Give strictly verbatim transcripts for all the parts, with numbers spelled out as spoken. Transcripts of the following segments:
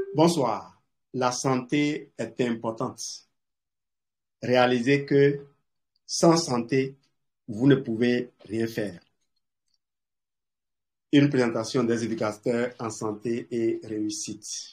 Bonsoir. La santé est importante. Réalisez que sans santé, vous ne pouvez rien faire. Une présentation des éducateurs en santé et réussite.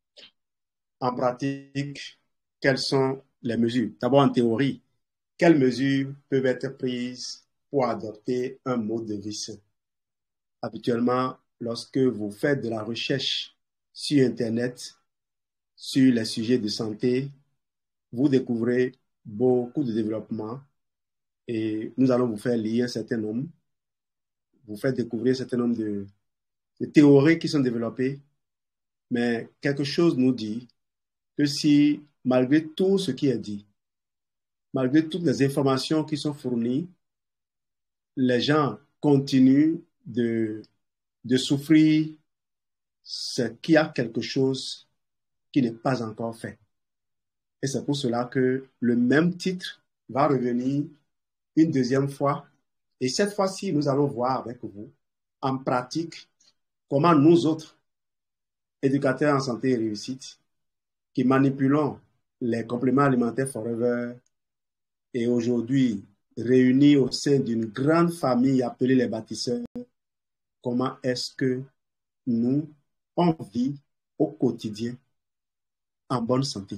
En pratique, quelles sont les mesures? D'abord, en théorie, quelles mesures peuvent être prises pour adopter un mode de vie sain? Habituellement, lorsque vous faites de la recherche sur Internet, sur les sujets de santé, vous découvrez beaucoup de développement et nous allons vous faire lire un certain nombre, vous faire découvrir un certain nombre de, de théories qui sont développées, mais quelque chose nous dit que si, malgré tout ce qui est dit, malgré toutes les informations qui sont fournies, les gens continuent de, de souffrir, c'est qu'il y a quelque chose qui n'est pas encore fait. Et c'est pour cela que le même titre va revenir une deuxième fois. Et cette fois-ci, nous allons voir avec vous, en pratique, comment nous autres, éducateurs en santé et réussite, qui manipulons les compléments alimentaires Forever et aujourd'hui réunis au sein d'une grande famille appelée les bâtisseurs, comment est-ce que nous, on vit au quotidien en bonne santé.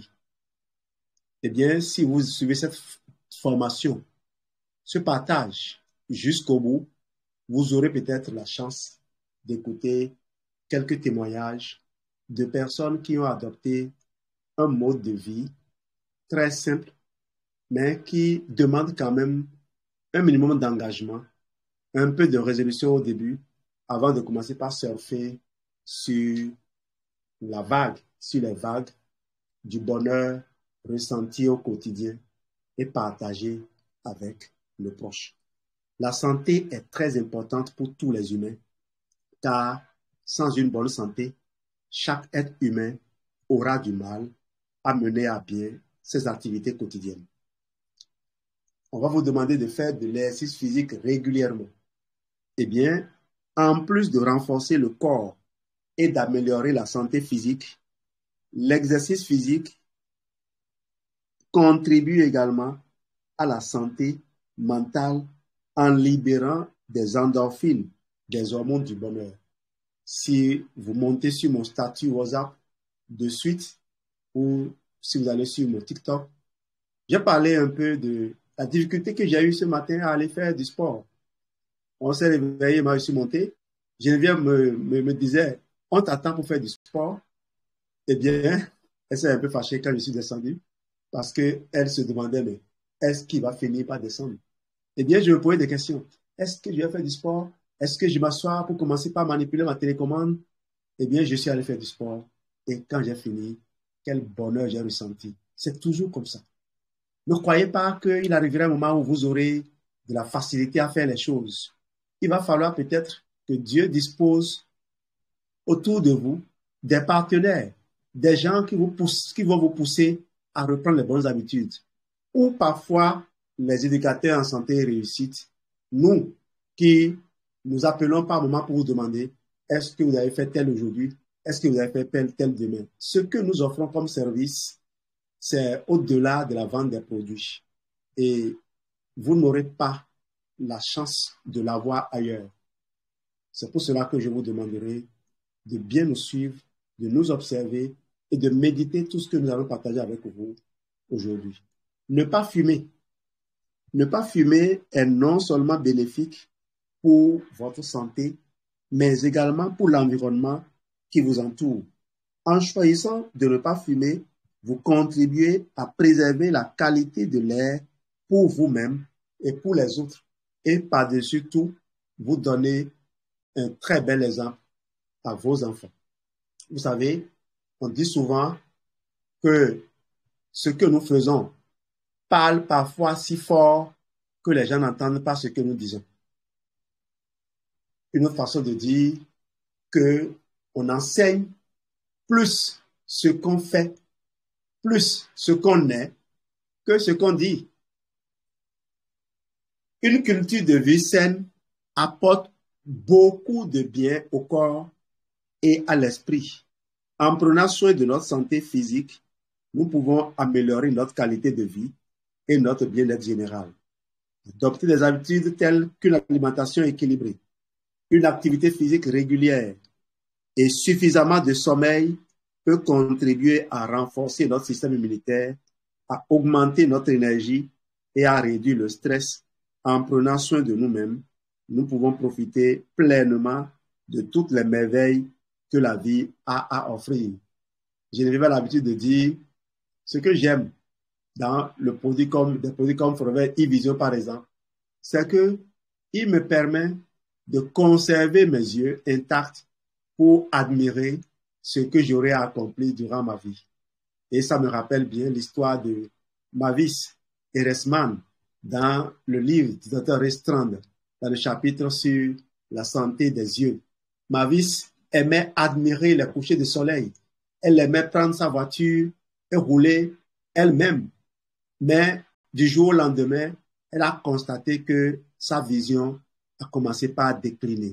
Eh bien, si vous suivez cette formation, ce partage jusqu'au bout, vous aurez peut-être la chance d'écouter quelques témoignages de personnes qui ont adopté un mode de vie très simple, mais qui demande quand même un minimum d'engagement, un peu de résolution au début, avant de commencer par surfer sur la vague, sur les vagues du bonheur ressenti au quotidien et partagé avec le proche. La santé est très importante pour tous les humains, car sans une bonne santé, chaque être humain aura du mal à mener à bien ses activités quotidiennes. On va vous demander de faire de l'exercice physique régulièrement. Eh bien, en plus de renforcer le corps et d'améliorer la santé physique, l'exercice physique contribue également à la santé mentale en libérant des endorphines, des hormones du bonheur. Si vous montez sur mon statut WhatsApp de suite ou si vous allez sur mon TikTok, j'ai parlé un peu de la difficulté que j'ai eue ce matin à aller faire du sport. On s'est réveillé, moi je suis monté. Geneviève me, me, me disait, on t'attend pour faire du sport. Eh bien, elle s'est un peu fâchée quand je suis descendu parce qu'elle se demandait, mais est-ce qu'il va finir par descendre? Eh bien, je me posais des questions. Est-ce que je vais faire du sport? Est-ce que je m'assois pour commencer par manipuler ma télécommande? Eh bien, je suis allé faire du sport. Et quand j'ai fini, quel bonheur j'ai ressenti. C'est toujours comme ça. Ne croyez pas qu'il arrivera un moment où vous aurez de la facilité à faire les choses. Il va falloir peut-être que Dieu dispose autour de vous des partenaires, des gens qui, vous poussent, qui vont vous pousser à reprendre les bonnes habitudes. Ou parfois, les éducateurs en santé et réussite, nous qui nous appelons par moment pour vous demander est-ce que vous avez fait tel aujourd'hui, est-ce que vous avez fait tel demain. Ce que nous offrons comme service, c'est au-delà de la vente des produits. Et vous n'aurez pas la chance de l'avoir ailleurs. C'est pour cela que je vous demanderai de bien nous suivre, de nous observer et de méditer tout ce que nous allons partager avec vous aujourd'hui. Ne pas fumer. Ne pas fumer est non seulement bénéfique pour votre santé, mais également pour l'environnement qui vous entoure. En choisissant de ne pas fumer, vous contribuez à préserver la qualité de l'air pour vous-même et pour les autres. Et par-dessus tout, vous donnez un très bel exemple à vos enfants. Vous savez, on dit souvent que ce que nous faisons parle parfois si fort que les gens n'entendent pas ce que nous disons. Une autre façon de dire que on enseigne plus ce qu'on fait, plus ce qu'on est, que ce qu'on dit. Une culture de vie saine apporte beaucoup de bien au corps et à l'esprit. En prenant soin de notre santé physique, nous pouvons améliorer notre qualité de vie et notre bien-être général. Adopter des habitudes telles qu'une alimentation équilibrée, une activité physique régulière et suffisamment de sommeil peut contribuer à renforcer notre système immunitaire, à augmenter notre énergie et à réduire le stress. En prenant soin de nous-mêmes, nous pouvons profiter pleinement de toutes les merveilles que la vie a à offrir. Je n'avais l'habitude de dire ce que j'aime dans le produit comme, des produits comme Forever e-Vision par exemple, c'est que il me permet de conserver mes yeux intacts pour admirer ce que j'aurais accompli durant ma vie. Et ça me rappelle bien l'histoire de Mavis Eresman dans le livre du docteur Restrand, dans le chapitre sur la santé des yeux. Mavis aimait admirer les couchers de soleil. Elle aimait prendre sa voiture et rouler elle-même. Mais du jour au lendemain, elle a constaté que sa vision a commencé par décliner.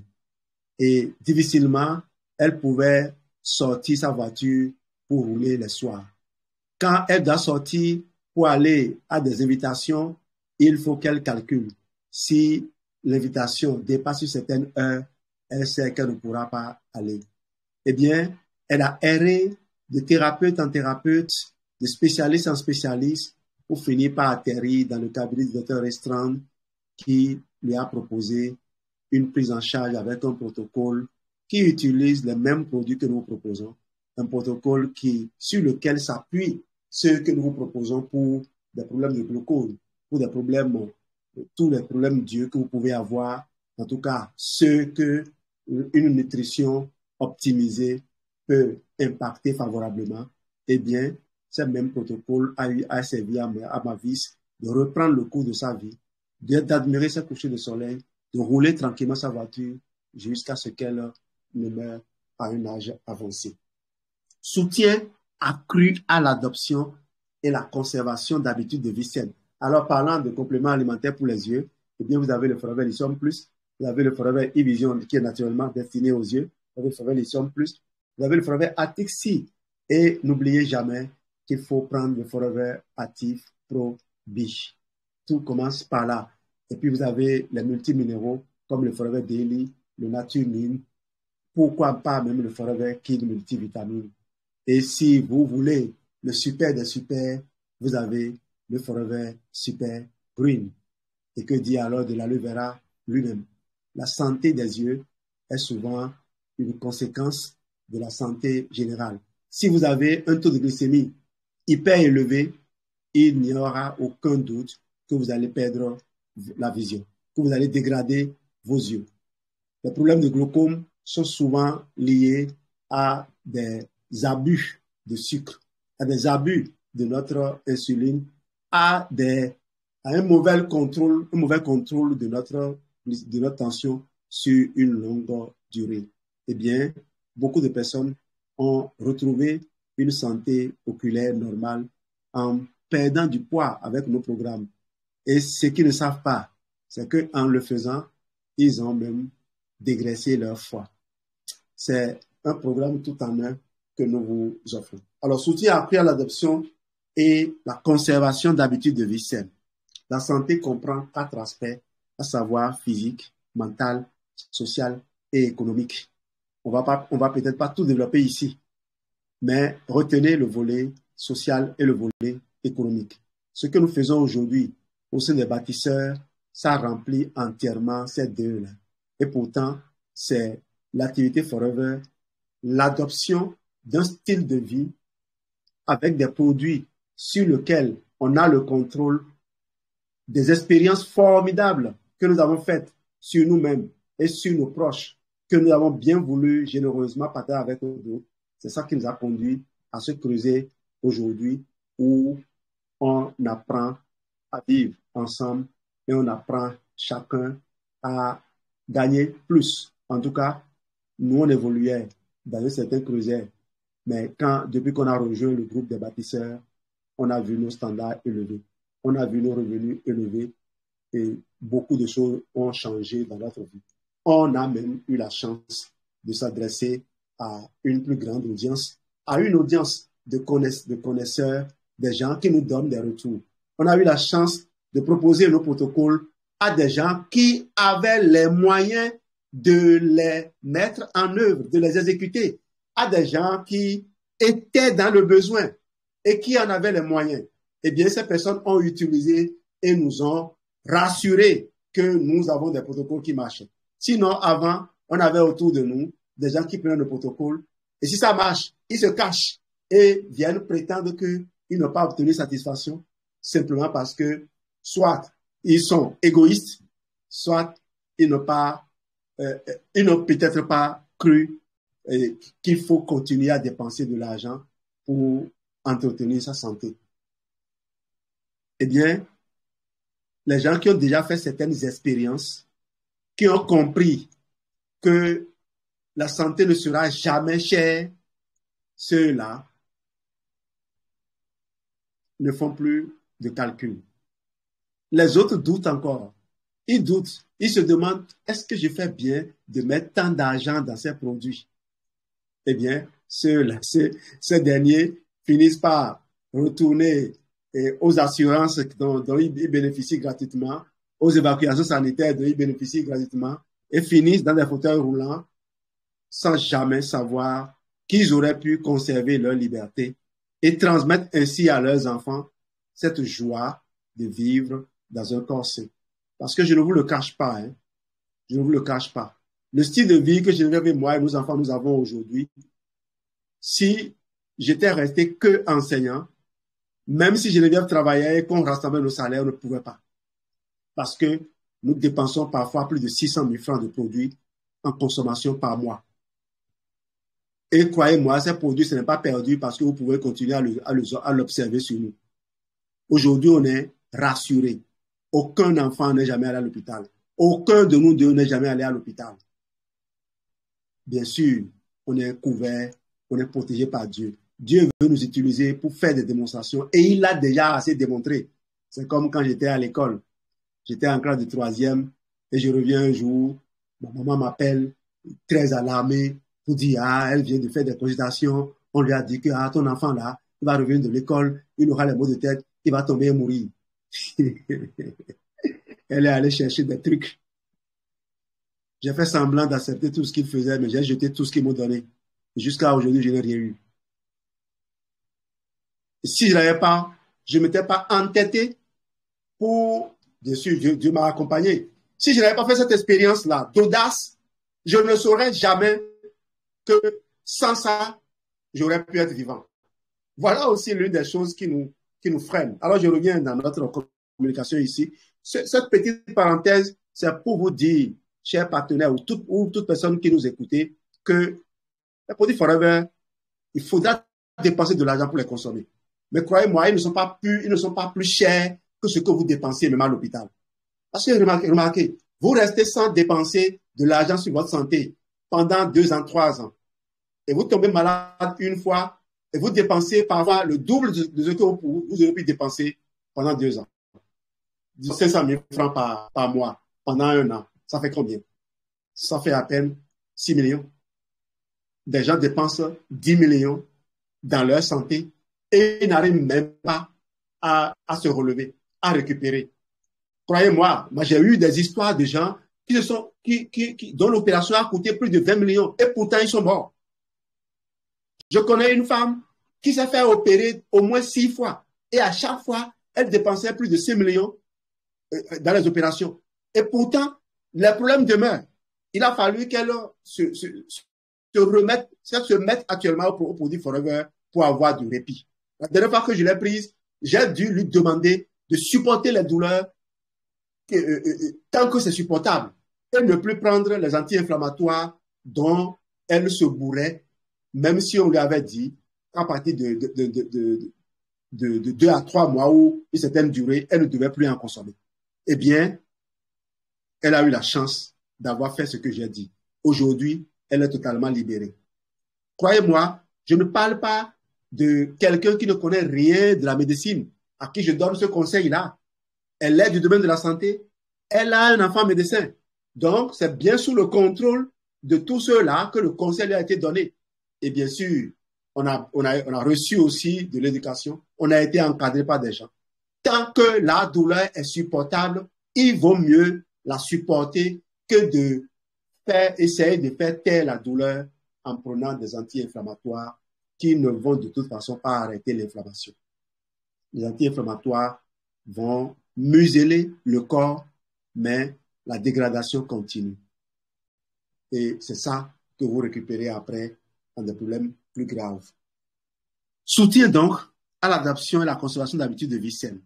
Et difficilement, elle pouvait sortir sa voiture pour rouler le soir. Quand elle doit sortir pour aller à des invitations, il faut qu'elle calcule. Si l'invitation dépasse une certaine heure, elle sait qu'elle ne pourra pas aller. Eh bien, elle a erré de thérapeute en thérapeute, de spécialiste en spécialiste, pour finir par atterrir dans le cabinet du docteur Restrand qui lui a proposé une prise en charge avec un protocole qui utilise les mêmes produits que nous proposons, un protocole qui, sur lequel s'appuie ce que nous vous proposons pour des problèmes de glucose, pour des problèmes, tous les problèmes d'yeux que vous pouvez avoir, en tout cas ceux que une nutrition optimisée peut impacter favorablement. Eh bien, ce même protocole a, eu, a servi à, à Mavis de reprendre le cours de sa vie, d'admirer ses couchers de soleil, de rouler tranquillement sa voiture jusqu'à ce qu'elle ne meure à un âge avancé. Soutien accru à l'adoption et la conservation d'habitudes de vie saine. Alors, parlant de compléments alimentaires pour les yeux, eh bien, vous avez le Forever Lithium Plus, vous avez le Forever e-Vision qui est naturellement destiné aux yeux, vous avez le Forever Lithium Plus, vous avez le Forever Active C. Et n'oubliez jamais qu'il faut prendre le Forever Active Pro B. Tout commence par là. Et puis, vous avez les multiminéraux comme le Forever Daily, le Nature Mine, pourquoi pas même le Forever King Multivitamine. Et si vous voulez le super des super, vous avez le Forever Super Green. Et que dit alors de l'aloe vera lui-même? La santé des yeux est souvent une conséquence de la santé générale. Si vous avez un taux de glycémie hyper élevé, il n'y aura aucun doute que vous allez perdre la vision, que vous allez dégrader vos yeux. Les problèmes de glaucome sont souvent liés à des abus de sucre, à des abus de notre insuline, à, des, à un mauvais contrôle, un mauvais contrôle de notre, de notre tension sur une longue durée. Eh bien, beaucoup de personnes ont retrouvé une santé oculaire normale en perdant du poids avec nos programmes. Et ce qu'ils ne savent pas, c'est qu'en le faisant, ils ont même dégraissé leur foie. C'est un programme tout en un que nous vous offrons. Alors, soutien appris à l'adoption et la conservation d'habitudes de vie saines. La santé comprend quatre aspects, à savoir physique, mental, social et économique. On va pas, on va peut-être pas tout développer ici, mais retenez le volet social et le volet économique. Ce que nous faisons aujourd'hui au sein des bâtisseurs, ça remplit entièrement ces deux-là. Et pourtant, c'est l'activité Forever, l'adoption d'un style de vie avec des produits sur lesquels on a le contrôle, des expériences formidables que nous avons faites sur nous-mêmes et sur nos proches, que nous avons bien voulu généreusement partager avec nous. C'est ça qui nous a conduit à se creuser aujourd'hui où on apprend à vivre ensemble et on apprend chacun à gagner plus. En tout cas, nous, on évoluait dans un certain creuset. Mais quand, depuis qu'on a rejoint le groupe des bâtisseurs, on a vu nos standards élevés. On a vu nos revenus élevés et beaucoup de choses ont changé dans notre vie. On a même eu la chance de s'adresser à une plus grande audience à une audience de, connaiss de connaisseurs, des gens qui nous donnent des retours. On a eu la chance de proposer nos protocoles à des gens qui avaient les moyens de les mettre en œuvre, de les exécuter, à des gens qui étaient dans le besoin et qui en avaient les moyens. Eh bien, ces personnes ont utilisé et nous ont rassurés que nous avons des protocoles qui marchent. Sinon, avant, on avait autour de nous des gens qui prennent le protocole et si ça marche, ils se cachent et viennent prétendre qu'ils n'ont pas obtenu satisfaction simplement parce que soit ils sont égoïstes, soit ils n'ont pas, euh, ils n'ont peut-être pas cru euh, qu'il faut continuer à dépenser de l'argent pour entretenir sa santé. Eh bien, les gens qui ont déjà fait certaines expériences, qui ont compris que la santé ne sera jamais chère, ceux-là ne font plus de calcul. Les autres doutent encore. Ils doutent. Ils se demandent, est-ce que je fais bien de mettre tant d'argent dans ces produits? Eh bien, ceux-là, ces, ces derniers finissent par retourner eh, aux assurances dont, dont ils bénéficient gratuitement, aux évacuations sanitaires dont ils bénéficient gratuitement, et finissent dans des fauteuils roulants sans jamais savoir qu'ils auraient pu conserver leur liberté et transmettre ainsi à leurs enfants cette joie de vivre dans un corps sain. Parce que je ne vous le cache pas, hein, je ne vous le cache pas. Le style de vie que Geneviève et moi et nos enfants nous avons aujourd'hui, si j'étais resté que enseignant, même si Geneviève travaillait et qu'on rassemblait nos salaires, on ne pouvait pas. Parce que nous dépensons parfois plus de six cent mille francs de produits en consommation par mois. Et croyez-moi, ces produits, ce n'est pas perdu parce que vous pouvez continuer à l'observer sur nous. Aujourd'hui, on est rassurés. Aucun enfant n'est jamais allé à l'hôpital. Aucun de nous deux n'est jamais allé à l'hôpital. Bien sûr, on est couvert, on est protégé par Dieu. Dieu veut nous utiliser pour faire des démonstrations et il l'a déjà assez démontré. C'est comme quand j'étais à l'école. J'étais en classe de troisième et je reviens un jour, ma maman m'appelle très alarmée pour dire, ah, elle vient de faire des consultations. On lui a dit que, ah, ton enfant là, il va revenir de l'école, il aura les maux de tête, il va tomber et mourir. Elle est allée chercher des trucs. J'ai fait semblant d'accepter tout ce qu'il faisait, mais j'ai jeté tout ce qu'ils m'ont donné. Jusqu'à aujourd'hui, je n'ai rien eu. Et si je n'avais pas, je ne m'étais pas entêté pour, bien sûr, Dieu, Dieu m'a accompagné. Si je n'avais pas fait cette expérience-là d'audace, je ne saurais jamais que sans ça, j'aurais pu être vivant. Voilà aussi l'une des choses qui nous, qui nous freinent. Alors, je reviens dans notre communication ici. Cette petite parenthèse, c'est pour vous dire, chers partenaires ou toute, ou toute personne qui nous écoutez, que les produits Forever, il faudra dépenser de l'argent pour les consommer. Mais croyez-moi, ils ne sont pas plus, ils ne sont pas plus chers que ce que vous dépensez même à l'hôpital. Parce que remarquez, remarquez, vous restez sans dépenser de l'argent sur votre santé pendant deux ans, trois ans. Et vous tombez malade une fois et vous dépensez parfois le double de ce que vous, vous aurez pu dépenser pendant deux ans. cinq cent mille francs par, par mois pendant un an. Ça fait combien? Ça fait à peine six millions. Des gens dépensent dix millions dans leur santé et ils n'arrivent même pas à, à se relever, à récupérer. Croyez-moi, moi j'ai eu des histoires de gens qui se sont, qui, qui, qui, dont l'opération a coûté plus de vingt millions et pourtant ils sont morts. Je connais une femme qui s'est fait opérer au moins six fois et à chaque fois, elle dépensait plus de six millions dans les opérations. Et pourtant, les problèmes demeurent. Il a fallu qu'elle se, se, se remette, se mette actuellement au, au produit Forever pour avoir du répit. La dernière fois que je l'ai prise, j'ai dû lui demander de supporter les douleurs euh, euh, tant que c'est supportable et ne plus prendre les anti-inflammatoires dont elle se bourrait, même si on lui avait dit qu'à partir de, de, de, de, de, de, de deux à trois mois ou une certaine durée, elle ne devait plus en consommer. Eh bien, elle a eu la chance d'avoir fait ce que j'ai dit. Aujourd'hui, elle est totalement libérée. Croyez-moi, je ne parle pas de quelqu'un qui ne connaît rien de la médecine, à qui je donne ce conseil-là. Elle est du domaine de la santé. Elle a un enfant médecin. Donc, c'est bien sous le contrôle de tous ceux-là que le conseil lui a été donné. Et bien sûr, on a, on a, on a reçu aussi de l'éducation, on a été encadré par des gens. Tant que la douleur est supportable, il vaut mieux la supporter que de faire, essayer de faire taire la douleur en prenant des anti-inflammatoires qui ne vont de toute façon pas arrêter l'inflammation. Les anti-inflammatoires vont museler le corps, mais la dégradation continue. Et c'est ça que vous récupérez après dans des problèmes plus graves. Soutien donc à l'adaptation et la conservation d'habitudes de vie saines.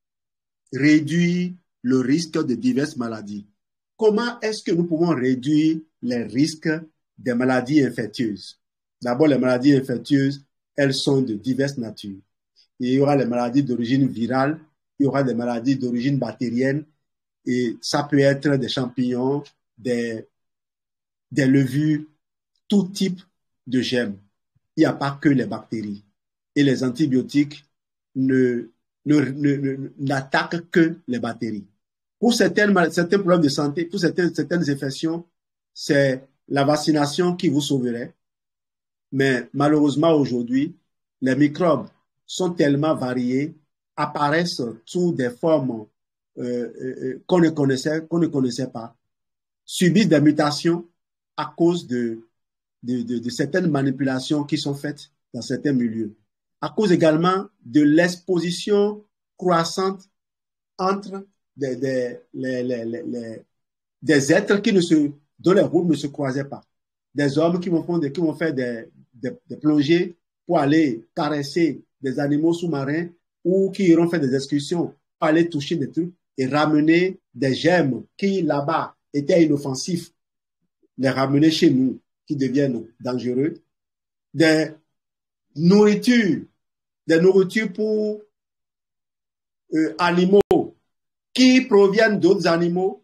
Réduire le risque de diverses maladies. Comment est-ce que nous pouvons réduire les risques des maladies infectieuses? D'abord, les maladies infectieuses, elles sont de diverses natures. Il y aura les maladies d'origine virale, il y aura des maladies d'origine bactérienne, et ça peut être des champignons, des, des levures, tout type de germes. Il n'y a pas que les bactéries. Et les antibiotiques ne, ne, ne, ne, n'attaquent que les bactéries. Pour certaines, certains problèmes de santé, pour certaines, certaines infections, c'est la vaccination qui vous sauverait. Mais malheureusement, aujourd'hui, les microbes sont tellement variés, apparaissent sous des formes euh, euh, qu'on ne connaissait, qu'on ne connaissait pas, subissent des mutations à cause de, de, de, de certaines manipulations qui sont faites dans certains milieux, à cause également de l'exposition croissante entre des, des, les, les, les, les, des êtres qui ne se, dont les routes ne se croisaient pas, des hommes qui vont faire des, qui vont faire des, des, des plongées pour aller caresser des animaux sous-marins ou qui iront faire des excursions pour aller toucher des trucs et ramener des germes qui là-bas étaient inoffensifs, les ramener chez nous qui deviennent dangereux, des nourritures, des nourritures pour euh, animaux qui proviennent d'autres animaux,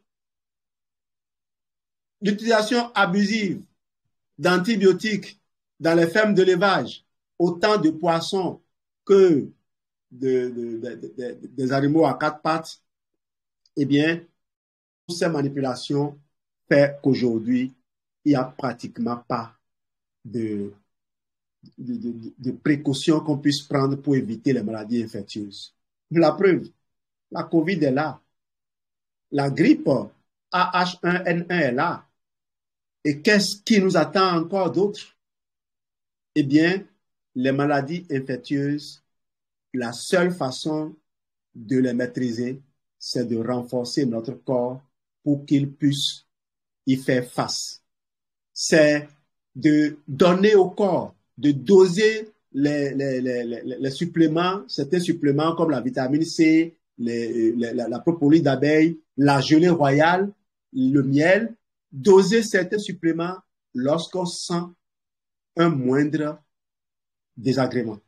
l'utilisation abusive d'antibiotiques dans les fermes d'élevage, autant de poissons que de, de, de, de, de, des animaux à quatre pattes, eh bien, toutes ces manipulations font qu'aujourd'hui, il n'y a pratiquement pas de, de, de, de précautions qu'on puisse prendre pour éviter les maladies infectieuses. La preuve, la COVID est là. La grippe A H un N un est là. Et qu'est-ce qui nous attend encore d'autre? Eh bien, les maladies infectieuses, la seule façon de les maîtriser, c'est de renforcer notre corps pour qu'il puisse y faire face. C'est de donner au corps, de doser les, les, les, les, les suppléments, certains suppléments comme la vitamine C, les, les, la, la propolis d'abeille, la gelée royale, le miel, doser certains suppléments lorsqu'on sent un moindre désagrément.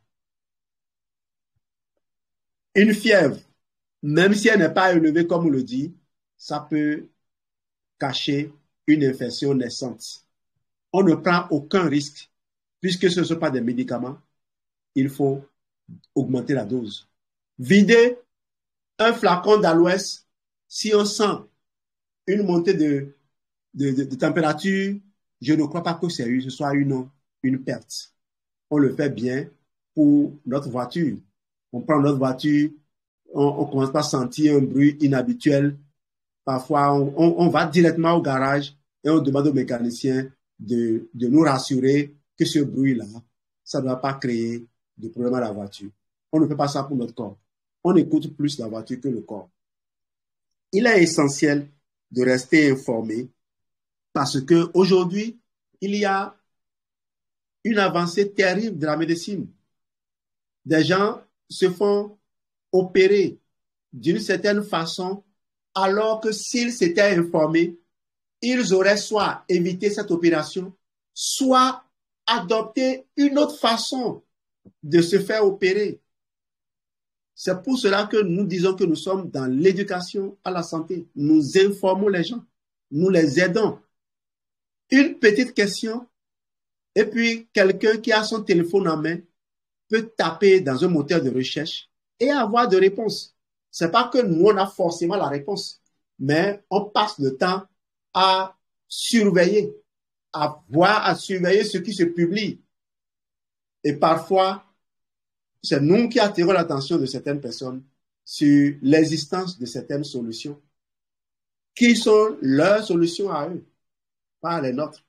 Une fièvre, même si elle n'est pas élevée comme on le dit, ça peut cacher une infection naissante. On ne prend aucun risque, puisque ce ne sont pas des médicaments, il faut augmenter la dose. Vider un flacon d'aloès, si on sent une montée de, de, de, de température, je ne crois pas que c'est, ce soit une, une perte. On le fait bien pour notre voiture. On prend notre voiture, on, on commence par sentir un bruit inhabituel. Parfois, on, on, on va directement au garage et on demande au mécanicien de, de nous rassurer que ce bruit-là, ça ne va pas créer de problème à la voiture. On ne fait pas ça pour notre corps. On écoute plus la voiture que le corps. Il est essentiel de rester informé parce que aujourd'hui, il y a une avancée terrible de la médecine. Des gens se font opérer d'une certaine façon alors que s'ils s'étaient informés, ils auraient soit évité cette opération, soit adopté une autre façon de se faire opérer. C'est pour cela que nous disons que nous sommes dans l'éducation à la santé. Nous informons les gens, nous les aidons. Une petite question, et puis quelqu'un qui a son téléphone en main peut taper dans un moteur de recherche et avoir de réponses. C'est pas que nous, on a forcément la réponse, mais on passe le temps à surveiller, à voir, à surveiller ce qui se publie. Et parfois, c'est nous qui attirons l'attention de certaines personnes sur l'existence de certaines solutions, qui sont leurs solutions à eux, pas les nôtres.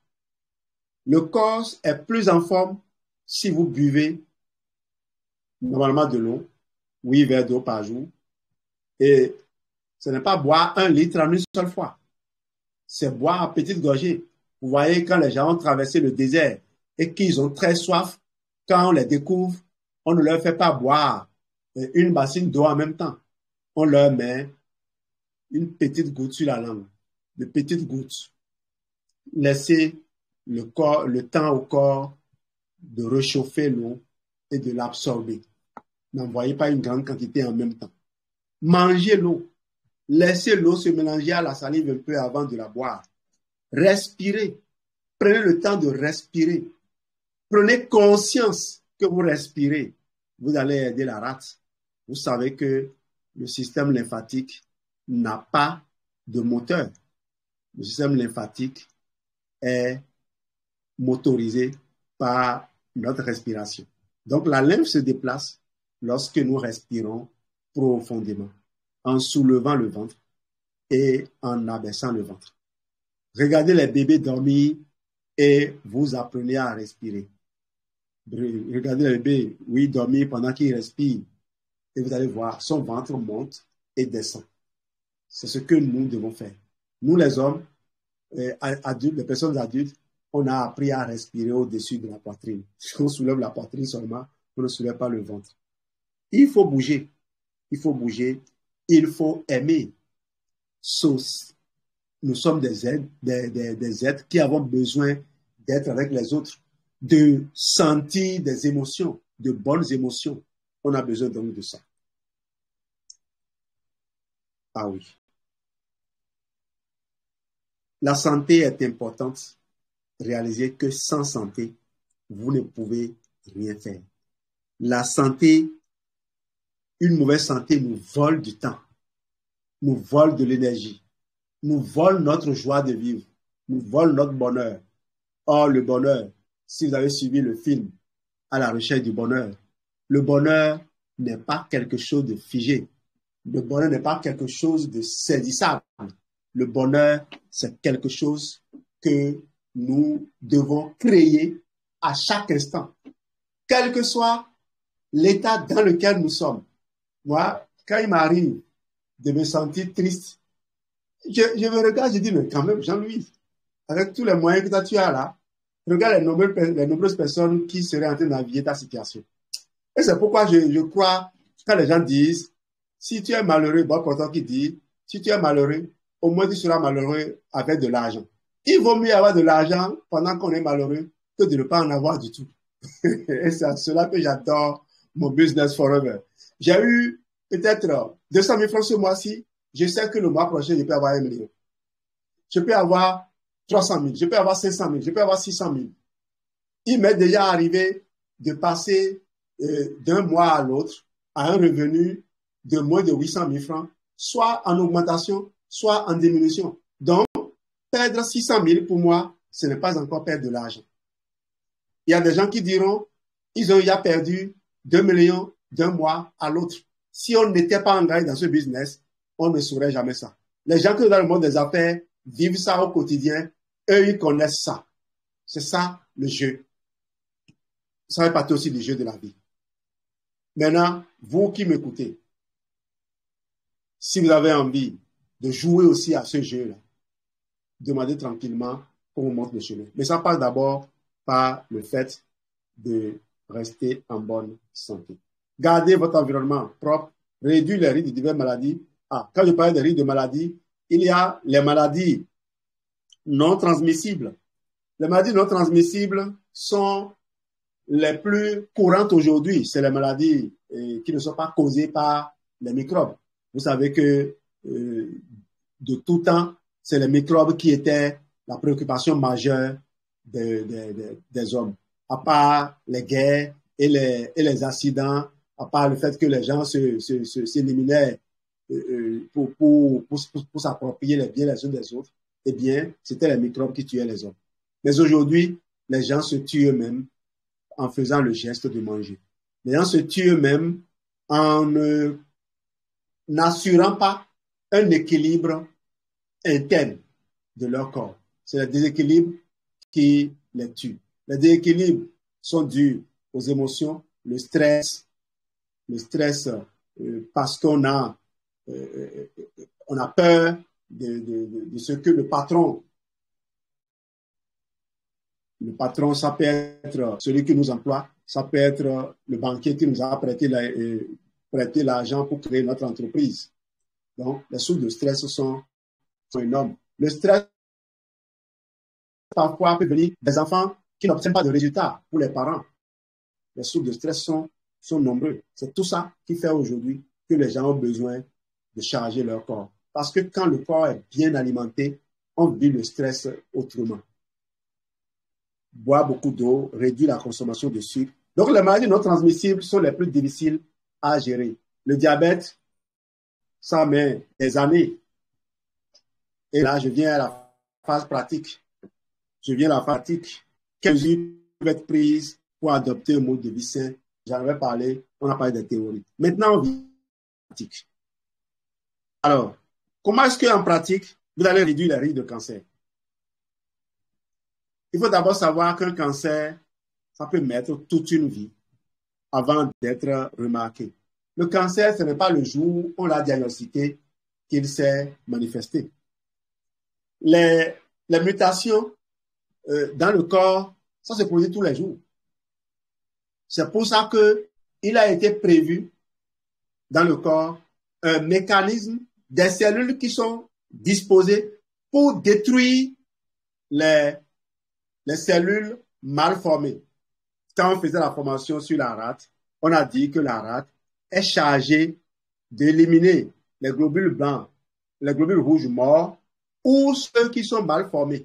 Le corps est plus en forme si vous buvez normalement de l'eau, huit verres d'eau par jour, et ce n'est pas boire un litre en une seule fois, c'est boire à petites gorgées. Vous voyez, quand les gens ont traversé le désert et qu'ils ont très soif, quand on les découvre, on ne leur fait pas boire une bassine d'eau en même temps. On leur met une petite goutte sur la langue, de petites gouttes. Laissez le, corps, le temps au corps de réchauffer l'eau et de l'absorber. N'envoyez pas une grande quantité en même temps. Mangez l'eau. Laissez l'eau se mélanger à la salive un peu avant de la boire. Respirez. Prenez le temps de respirer. Prenez conscience que vous respirez. Vous allez aider la rate. Vous savez que le système lymphatique n'a pas de moteur. Le système lymphatique est motorisé par notre respiration. Donc la lymphe se déplace lorsque nous respirons profondément, en soulevant le ventre et en abaissant le ventre. Regardez les bébés dormir et vous apprenez à respirer. Regardez les bébés, oui, dormir pendant qu'ils respirent. Et vous allez voir, son ventre monte et descend. C'est ce que nous devons faire. Nous, les hommes, euh, adultes, les personnes adultes, on a appris à respirer au-dessus de la poitrine. On soulève la poitrine seulement, on ne soulève pas le ventre. Il faut bouger. Il faut bouger. Il faut aimer. Sauce. Nous sommes des êtres, des, des, des êtres qui avons besoin d'être avec les autres, de sentir des émotions, de bonnes émotions. On a besoin donc de ça. Ah oui. La santé est importante. Réalisez que sans santé, vous ne pouvez rien faire. La santé, une mauvaise santé nous vole du temps, nous vole de l'énergie, nous vole notre joie de vivre, nous vole notre bonheur. Or, le bonheur, si vous avez suivi le film À la recherche du bonheur, le bonheur n'est pas quelque chose de figé. Le bonheur n'est pas quelque chose de saisissable. Le bonheur, c'est quelque chose que nous devons créer à chaque instant, quel que soit l'état dans lequel nous sommes. Moi, quand il m'arrive de me sentir triste, je, je me regarde, je dis, mais quand même, Jean-Louis, avec tous les moyens que tu as là, regarde les nombreuses, les nombreuses personnes qui seraient en train de naviguer ta situation. Et c'est pourquoi je, je crois, quand les gens disent, si tu es malheureux, bon, pourtant qui dit, si tu es malheureux, au moins tu seras malheureux avec de l'argent. Il vaut mieux avoir de l'argent pendant qu'on est malheureux que de ne pas en avoir du tout. Et c'est à cela que j'adore mon business forever. J'ai eu peut-être deux cent mille francs ce mois-ci. Je sais que le mois prochain, je peux avoir un million. Je peux avoir trois cent mille, je peux avoir cinq cent mille, je peux avoir six cent mille. Il m'est déjà arrivé de passer euh, d'un mois à l'autre à un revenu de moins de huit cent mille francs, soit en augmentation, soit en diminution. Donc, perdre six cent mille pour moi, ce n'est pas encore perdre de l'argent. Il y a des gens qui diront, ils ont déjà perdu deux millions d'un mois à l'autre. Si on n'était pas engagé dans ce business, on ne saurait jamais ça. Les gens qui sont dans le monde des affaires vivent ça au quotidien. Eux, ils connaissent ça. C'est ça, le jeu. Ça fait partie aussi du jeu de la vie. Maintenant, vous qui m'écoutez, si vous avez envie de jouer aussi à ce jeu-là, demandez tranquillement qu'on vous montre le chemin. Mais ça passe d'abord par le fait de rester en bonne santé. Gardez votre environnement propre, réduire les risques de diverses maladies. Ah, quand je parle des risques de maladies, il y a les maladies non transmissibles. Les maladies non transmissibles sont les plus courantes aujourd'hui. C'est les maladies euh, qui ne sont pas causées par les microbes. Vous savez que euh, de tout temps, c'est les microbes qui étaient la préoccupation majeure de, de, de, des hommes. À part les guerres et les, et les accidents, à part le fait que les gens se, se, se, s'éliminaient euh, pour, pour, pour, pour, pour s'approprier les biens les uns des autres, eh bien, c'était les microbes qui tuaient les hommes. Mais aujourd'hui, les gens se tuent eux-mêmes en faisant le geste de manger. Les gens se tuent eux-mêmes en ne n'assurant pas un équilibre interne de leur corps. C'est le déséquilibre qui les tue. Les déséquilibres sont dus aux émotions, le stress, le stress euh, parce qu'on a, euh, on a peur de, de, de, de ce que le patron, le patron, ça peut être celui qui nous emploie, ça peut être le banquier qui nous a prêté la, euh, prêter l'argent pour créer notre entreprise. Donc, les sources de stress sont, sont énormes. Le stress, parfois, peut venir des enfants qui n'obtiennent pas de résultats pour les parents. Les sources de stress sont, sont nombreuses. C'est tout ça qui fait aujourd'hui que les gens ont besoin de charger leur corps. Parce que quand le corps est bien alimenté, on vit le stress autrement. Boire beaucoup d'eau, réduire la consommation de sucre. Donc, les maladies non transmissibles sont les plus difficiles à gérer. Le diabète, ça met des années. Et là, je viens à la phase pratique. Je viens à la pratique. Quelles mesures peuvent être prises pour adopter un mode de vie sain? J'en avais parlé, on a parlé des théories. Maintenant, on vient à la pratique. Alors, comment est-ce qu'en pratique, vous allez réduire les risques de cancer? Il faut d'abord savoir qu'un cancer, ça peut mettre toute une vie avant d'être remarqué. Le cancer, ce n'est pas le jour où on l'a diagnostiqué qu'il s'est manifesté. Les, les mutations euh, dans le corps, ça se produit tous les jours. C'est pour ça qu'il a été prévu dans le corps un mécanisme des cellules qui sont disposées pour détruire les, les cellules mal formées. Quand on faisait la formation sur la rate, on a dit que la rate est chargée d'éliminer les globules blancs, les globules rouges morts ou ceux qui sont mal formés.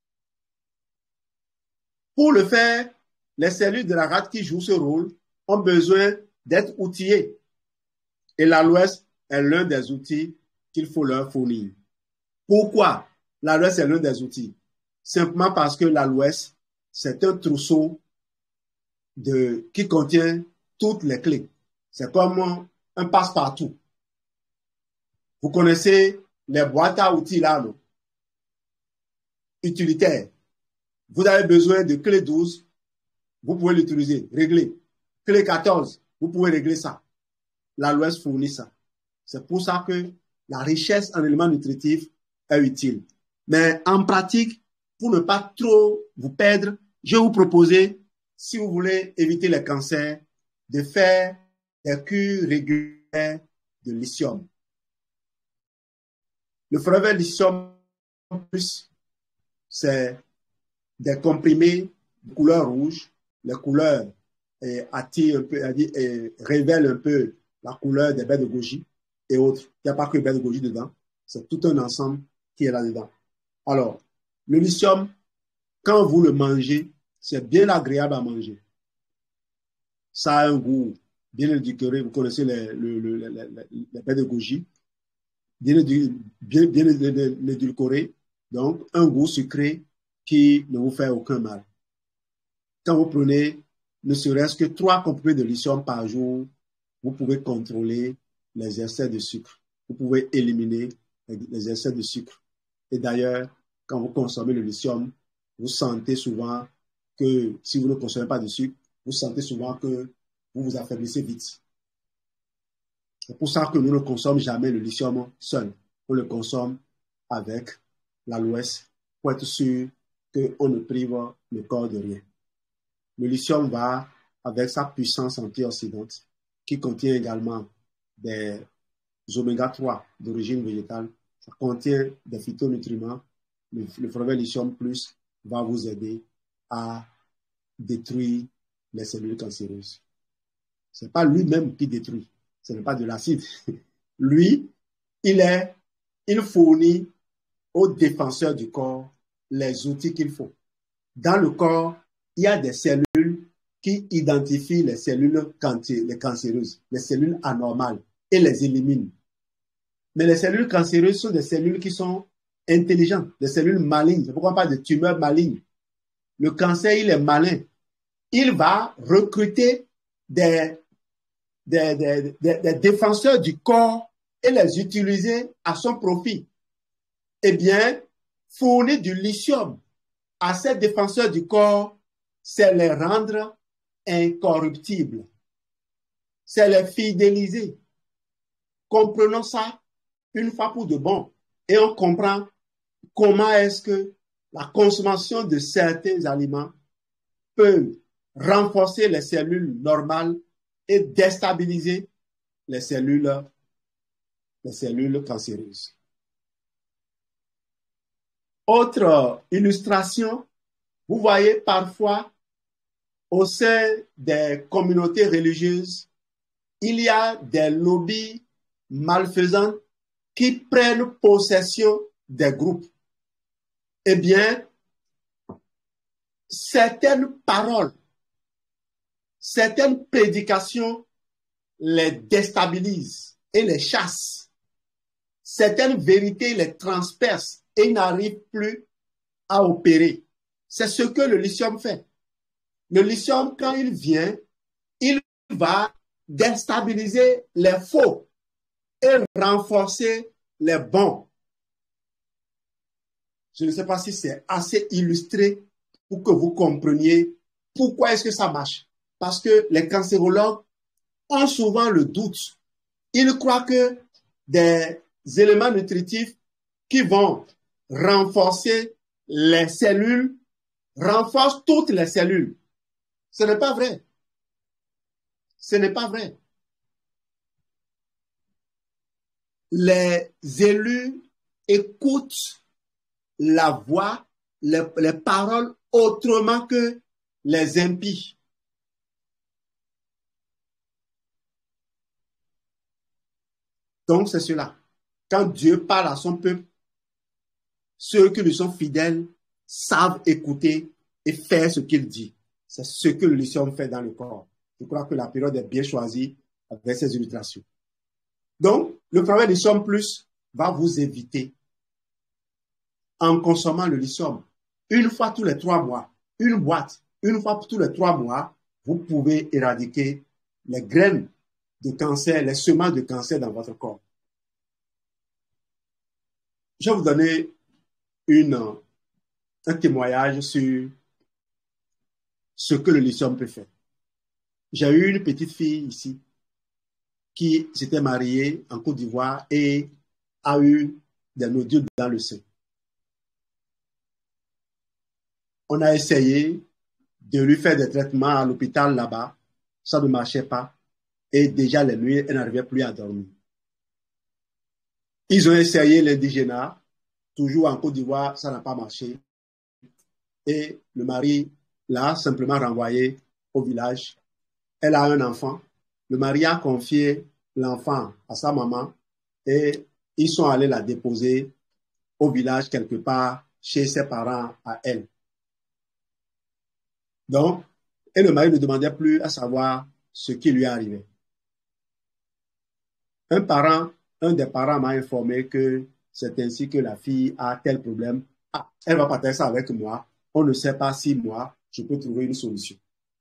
Pour le faire, les cellules de la rate qui jouent ce rôle ont besoin d'être outillées. Et l'aloès est l'un des outils qu'il faut leur fournir. Pourquoi l'aloès est l'un des outils? Simplement parce que l'aloès, c'est un trousseau de, qui contient toutes les clés. C'est comme un passe-partout. Vous connaissez les boîtes à outils là, non? Utilitaires. Vous avez besoin de clé douze, vous pouvez l'utiliser, régler. Clé quatorze, vous pouvez régler ça. L'aloès fournit ça. C'est pour ça que la richesse en éléments nutritifs est utile. Mais en pratique, pour ne pas trop vous perdre, je vais vous proposer, si vous voulez éviter les cancers, de faire des cures régulières de lithium. Le Forever Lithium Plus, c'est des comprimés de couleur rouge. Les couleurs eh, attirent un peu, eh, révèlent un peu la couleur des baies de goji et autres. Il n'y a pas que les baies de goji dedans. C'est tout un ensemble qui est là-dedans. Alors, le lithium, quand vous le mangez, c'est bien agréable à manger. Ça a un goût bien édulcoré. Vous connaissez les, les, les, les, les baies de goji. Bien, bien, bien édulcoré. Donc, un goût sucré qui ne vous fait aucun mal. Quand vous prenez ne serait-ce que trois comprimés de lithium par jour, vous pouvez contrôler les excès de sucre. Vous pouvez éliminer les excès de sucre. Et d'ailleurs, quand vous consommez le lithium, vous sentez souvent que, si vous ne consommez pas de sucre, vous sentez souvent que vous vous affaiblissez vite. C'est pour ça que nous ne consommons jamais le lithium seul. On le consomme avec l'aloès pour être sûr qu'on ne prive le corps de rien. Le lithium va avec sa puissance antioxydante qui contient également des oméga trois d'origine végétale. Ça contient des phytonutriments. Le, le Forever Lithium Plus va vous aider à détruire les cellules cancéreuses. Ce n'est pas lui-même qui détruit. Ce n'est pas de l'acide. Lui, il est, il fournit aux défenseurs du corps les outils qu'il faut. Dans le corps, il y a des cellules qui identifient les cellules cancé- les cancéreuses, les cellules anormales, et les éliminent. Mais les cellules cancéreuses sont des cellules qui sont intelligentes, des cellules malignes. C'est pourquoi on parle de tumeurs malignes. Le cancer, il est malin. il va recruter des, des, des, des, des défenseurs du corps et les utiliser à son profit. Eh bien, fournir du lithium à ces défenseurs du corps, c'est les rendre incorruptibles. C'est les fidéliser. Comprenons ça une fois pour de bon. Et on comprend comment est-ce que la consommation de certains aliments peut renforcer les cellules normales et déstabiliser les cellules, les cellules cancéreuses. Autre illustration, vous voyez parfois au sein des communautés religieuses, il y a des lobbies malfaisants qui prennent possession des groupes. Eh bien, certaines paroles, certaines prédications les déstabilisent et les chassent. Certaines vérités les transpercent et n'arrivent plus à opérer. C'est ce que le lithium fait. Le lithium, quand il vient, il va déstabiliser les faux et renforcer les bons. Je ne sais pas si c'est assez illustré pour que vous compreniez pourquoi est-ce que ça marche. Parce que les cancérologues ont souvent le doute. Ils croient que des éléments nutritifs qui vont renforcer les cellules renforcent toutes les cellules. Ce n'est pas vrai. Ce n'est pas vrai. Les élus écoutent la voix, les, les paroles autrement que les impies. Donc c'est cela. Quand Dieu parle à son peuple, ceux qui lui sont fidèles savent écouter et faire ce qu'il dit. C'est ce que le lithium fait dans le corps. Je crois que la période est bien choisie avec ces illustrations. Donc, le travail du lithium plus va vous éviter, en consommant le lithium, une fois tous les trois mois, une boîte, une fois tous les trois mois, vous pouvez éradiquer les graines de cancer, les semences de cancer dans votre corps. Je vais vous donner une, un témoignage sur ce que le lithium peut faire. J'ai eu une petite fille ici qui s'était mariée en Côte d'Ivoire et a eu des nodules dans le sein. On a essayé de lui faire des traitements à l'hôpital là-bas. Ça ne marchait pas. Et déjà, les nuits, elle n'arrivait plus à dormir. Ils ont essayé l'indigénat. Toujours en Côte d'Ivoire, ça n'a pas marché. Et le mari l'a simplement renvoyé au village. Elle a un enfant. Le mari a confié l'enfant à sa maman et ils sont allés la déposer au village quelque part chez ses parents à elle. Donc, et le mari ne demandait plus à savoir ce qui lui est arrivé. Un parent, un des parents m'a informé que c'est ainsi que la fille a tel problème. Ah, elle va partager ça avec moi. On ne sait pas si moi, je peux trouver une solution.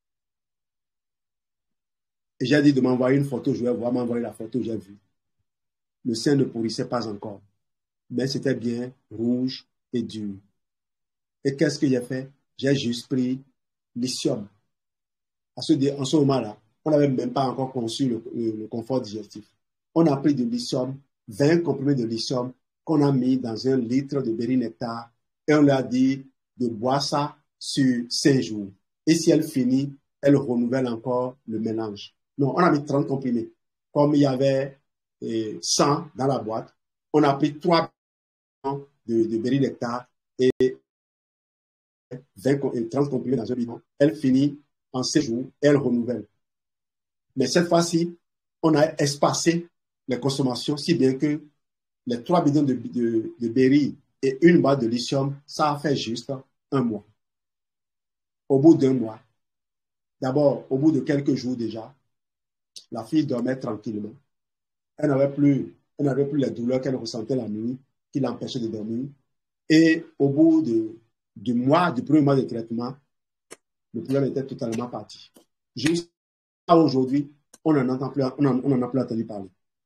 Et j'ai dit de m'envoyer une photo, je vais voir, m'envoyer la photo, j'ai vu. Le sein ne pourrissait pas encore, mais c'était bien rouge et dur. Et qu'est-ce que j'ai fait? J'ai juste pris lithium. À ce, en ce moment-là, on n'avait même pas encore conçu le, le, le confort digestif. On a pris du lithium, vingt comprimés de lithium qu'on a mis dans un litre de berry-nectar et on lui a dit de boire ça sur cinq jours. Et si elle finit, elle renouvelle encore le mélange. Non, on a mis trente comprimés. Comme il y avait eh, cent dans la boîte, on a pris trois de, de berry-nectar et vingt, trente comprimés dans un bidon. Elle finit en cinq jours et elle renouvelle. Mais cette fois-ci, on a espacé les consommations si bien que les trois bidons de, de, de berry et une boîte de lithium, ça a fait juste un mois. Au bout d'un mois, d'abord, au bout de quelques jours déjà, la fille dormait tranquillement. Elle n'avait plus, elle n'avait plus les douleurs qu'elle ressentait la nuit, qui l'empêchaient de dormir. Et au bout de, du mois, du premier mois de traitement, le problème était totalement parti. Jusqu'à aujourd'hui, on n'en entend plus, on en, on en a plus entendu parler.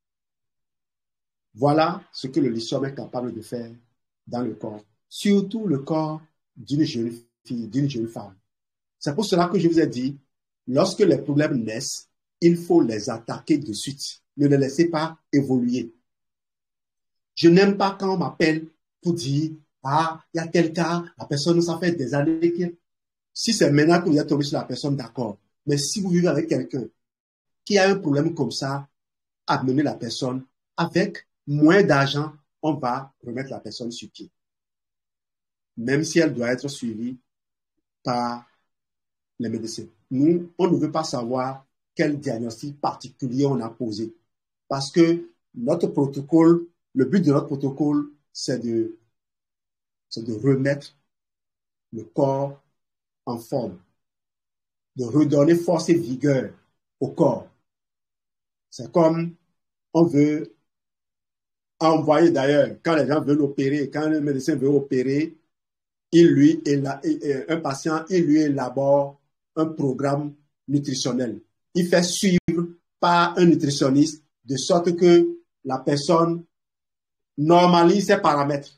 Voilà ce que le lithium est capable de faire dans le corps, surtout le corps d'une jeune fille, d'une jeune femme. C'est pour cela que je vous ai dit, lorsque les problèmes naissent, il faut les attaquer de suite. Ne les laissez pas évoluer. Je n'aime pas quand on m'appelle pour dire, ah, il y a tel cas, la personne, ça fait des années que... Si c'est maintenant que vous êtes tombé sur la personne, d'accord. Mais si vous vivez avec quelqu'un qui a un problème comme ça, amenez la personne avec moins d'argent, on va remettre la personne sur pied. Même si elle doit être suivie par les médecins. Nous, on ne veut pas savoir quel diagnostic particulier on a posé. Parce que notre protocole, le but de notre protocole, c'est de, c'est de remettre le corps en forme, de redonner force et vigueur au corps. C'est comme on veut envoyer d'ailleurs, quand les gens veulent opérer, quand le médecin veut opérer, il lui un patient, il lui élabore un programme nutritionnel. Il fait suivre par un nutritionniste de sorte que la personne normalise ses paramètres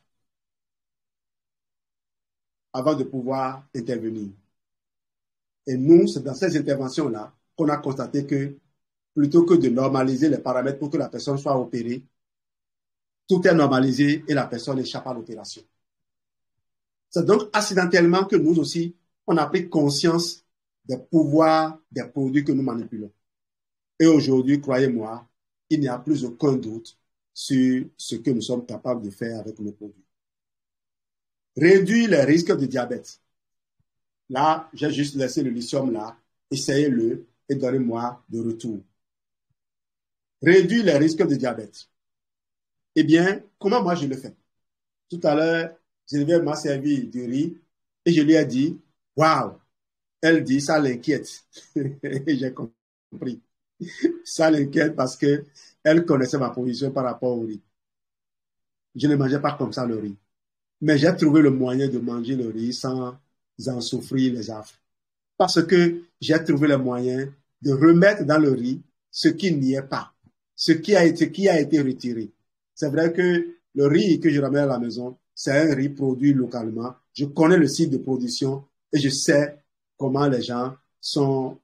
avant de pouvoir intervenir. Et nous, c'est dans ces interventions-là qu'on a constaté que plutôt que de normaliser les paramètres pour que la personne soit opérée, tout est normalisé et la personne échappe à l'opération. C'est donc accidentellement que nous aussi, on a pris conscience des pouvoirs des produits que nous manipulons. Et aujourd'hui, croyez-moi, il n'y a plus aucun doute sur ce que nous sommes capables de faire avec nos produits. Réduire les risques de diabète. Là, j'ai juste laissé le lithium là. Essayez-le et donnez-moi de retour. Réduire les risques de diabète. Eh bien, comment moi je le fais? Tout à l'heure, Geneviève m'a servi du riz et je lui ai dit, waouh! Elle dit, ça l'inquiète. Et j'ai compris. Ça l'inquiète parce que elle connaissait ma position par rapport au riz. Je ne mangeais pas comme ça le riz. Mais j'ai trouvé le moyen de manger le riz sans en souffrir les affres. Parce que j'ai trouvé le moyen de remettre dans le riz ce qui n'y est pas, ce qui a été, qui a été retiré. C'est vrai que le riz que je ramène à la maison, c'est un riz produit localement. Je connais le site de production et je sais comment les gens sont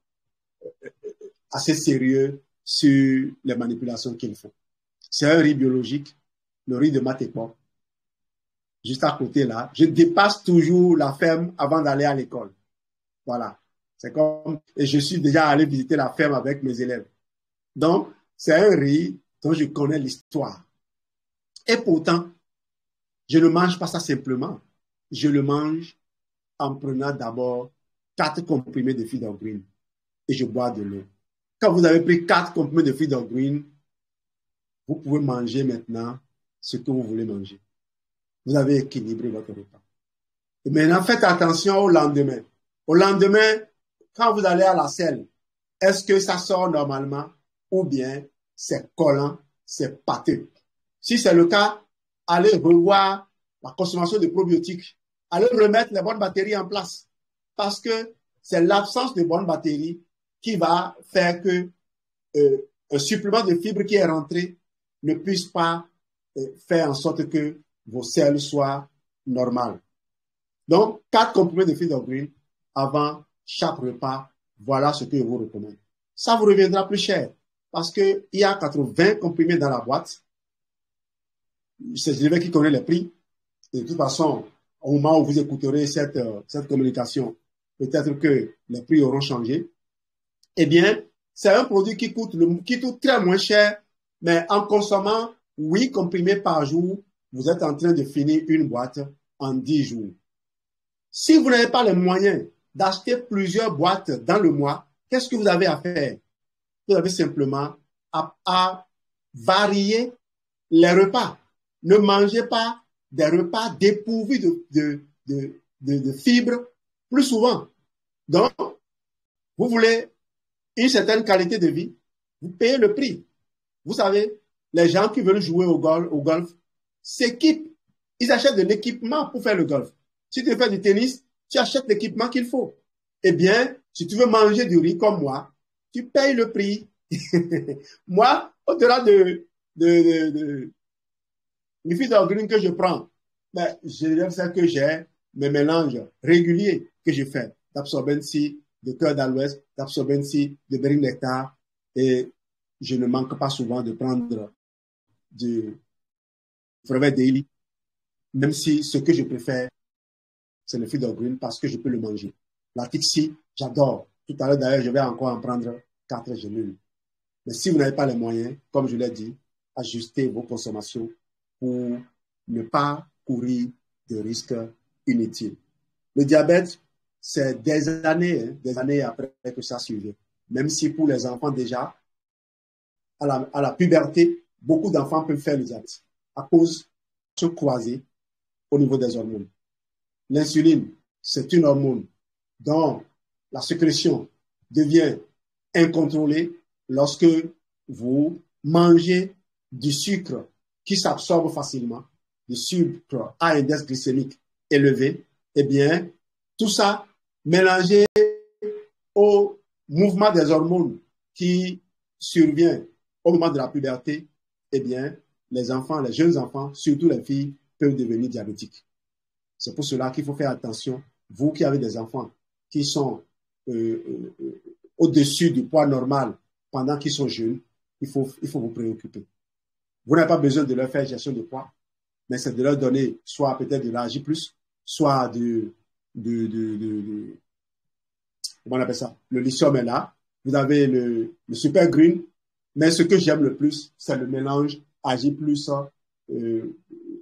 assez sérieux sur les manipulations qu'ils font. C'est un riz biologique, le riz de Matépo. Juste à côté là, je dépasse toujours la ferme avant d'aller à l'école. Voilà. C'est comme, et je suis déjà allé visiter la ferme avec mes élèves. Donc, c'est un riz dont je connais l'histoire. Et pourtant, je ne mange pas ça simplement. Je le mange en prenant d'abord quatre comprimés de Feed or Green et je bois de l'eau. Quand vous avez pris quatre comprimés de Feed or Green, vous pouvez manger maintenant ce que vous voulez manger. Vous avez équilibré votre repas. Et maintenant, faites attention au lendemain. Au lendemain, quand vous allez à la selle, est-ce que ça sort normalement ou bien c'est collant, c'est pâteux? Si c'est le cas, allez revoir la consommation de probiotiques. Allez remettre les bonnes bactéries en place. Parce que c'est l'absence de bonnes bactéries qui va faire que euh, un supplément de fibres qui est rentré ne puisse pas euh, faire en sorte que vos selles soient normales. Donc, quatre comprimés de Feed or Green avant chaque repas, voilà ce que je vous recommande. Ça vous reviendra plus cher parce qu'il y a quatre-vingts comprimés dans la boîte. C'est Geneviève qui connaît les prix. Et de toute façon, au moment où vous écouterez cette, euh, cette communication, peut-être que les prix auront changé. Eh bien, c'est un produit qui coûte, le, qui coûte très moins cher, mais en consommant huit comprimés par jour, vous êtes en train de finir une boîte en dix jours. Si vous n'avez pas les moyens d'acheter plusieurs boîtes dans le mois, qu'est-ce que vous avez à faire? Vous avez simplement à, à varier les repas. Ne mangez pas des repas dépourvus de, de, de, de, de fibres plus souvent. Donc, vous voulez une certaine qualité de vie, vous payez le prix. Vous savez, les gens qui veulent jouer au golf, au golf s'équipent. Ils achètent de l'équipement pour faire le golf. Si tu veux faire du tennis, tu achètes l'équipement qu'il faut. Eh bien, si tu veux manger du riz comme moi, tu payes le prix. Moi, au-delà de, de, de, de, du fil d'orgueil que je prends, ben, je sais que j'ai mes mélanges réguliers que je fais d'absorbency, de cœur d'Aloès, d'absorbency, de bering nectar, et je ne manque pas souvent de prendre du brevet daily, même si ce que je préfère, c'est le fil d'orgueil parce que je peux le manger. La tixi, j'adore. Tout à l'heure, d'ailleurs, je vais encore en prendre quatre gélules. Mais si vous n'avez pas les moyens, comme je l'ai dit, ajustez vos consommations pour ne pas courir de risques inutiles. Le diabète, c'est des années, hein, des années après que ça suivait. Même si pour les enfants déjà, à la, à la puberté, beaucoup d'enfants peuvent faire le diabète à cause de croisés au niveau des hormones. L'insuline, c'est une hormone dont la sécrétion devient incontrôlée lorsque vous mangez du sucre qui s'absorbe facilement, du sucre à index glycémique élevé, eh bien, tout ça mélangé au mouvement des hormones qui survient au moment de la puberté, eh bien, les enfants, les jeunes enfants, surtout les filles, peuvent devenir diabétiques. C'est pour cela qu'il faut faire attention, vous qui avez des enfants qui sont euh, euh, au-dessus du poids normal pendant qu'ils sont jeunes, il faut, il faut vous préoccuper. Vous n'avez pas besoin de leur faire gestion de poids, mais c'est de leur donner soit peut-être de l'A J plus, soit de, de, de, de, de, comment on appelle ça, le lithium est là, vous avez le, le super green, mais ce que j'aime le plus, c'est le mélange A J plus euh,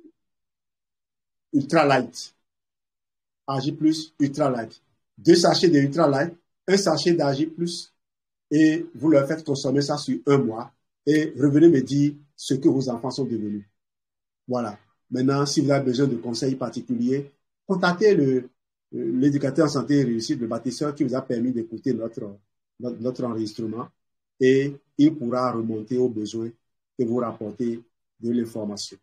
ultra light. A J plus ultra light. Deux sachets de ultra light, un sachet d'A J plus, et vous leur faites consommer ça sur un mois, et revenez me dire ce que vos enfants sont devenus. Voilà. Maintenant, si vous avez besoin de conseils particuliers, contactez le, l'éducateur en santé et réussite, le bâtisseur qui vous a permis d'écouter notre, notre, notre enregistrement, et il pourra remonter aux besoins et vous rapporter de l'information.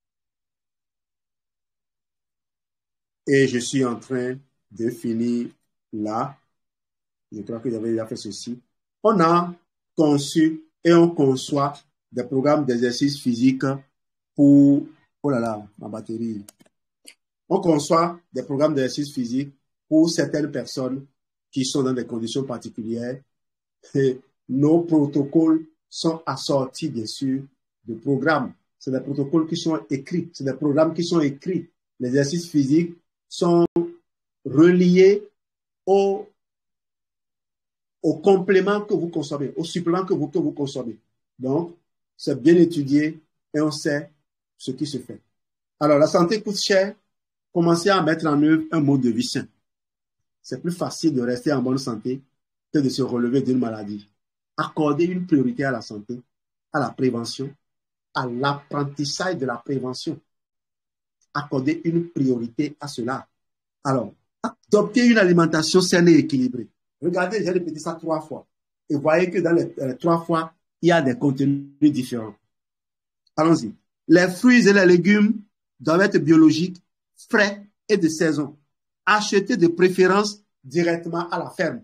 Et je suis en train de finir là. Je crois que j'avais déjà fait ceci. On a conçu et on conçoit des programmes d'exercice physique pour... Oh là là, ma batterie. On conçoit des programmes d'exercice physique pour certaines personnes qui sont dans des conditions particulières. Et nos protocoles sont assortis, bien sûr, de programmes. C'est des protocoles qui sont écrits. C'est des programmes qui sont écrits. Les exercices physiques sont reliés au, au complément que vous consommez, au supplément que vous, que vous consommez. Donc, c'est bien étudié et on sait ce qui se fait. Alors, la santé coûte cher. Commencez à mettre en œuvre un mode de vie sain. C'est plus facile de rester en bonne santé que de se relever d'une maladie. Accordez une priorité à la santé, à la prévention, à l'apprentissage de la prévention. Accordez une priorité à cela. Alors, adoptez une alimentation saine et équilibrée. Regardez, j'ai répété ça trois fois. Et voyez que dans les, les trois fois, il y a des contenus différents. Allons-y. Les fruits et les légumes doivent être biologiques, frais et de saison. Achetez de préférence directement à la ferme.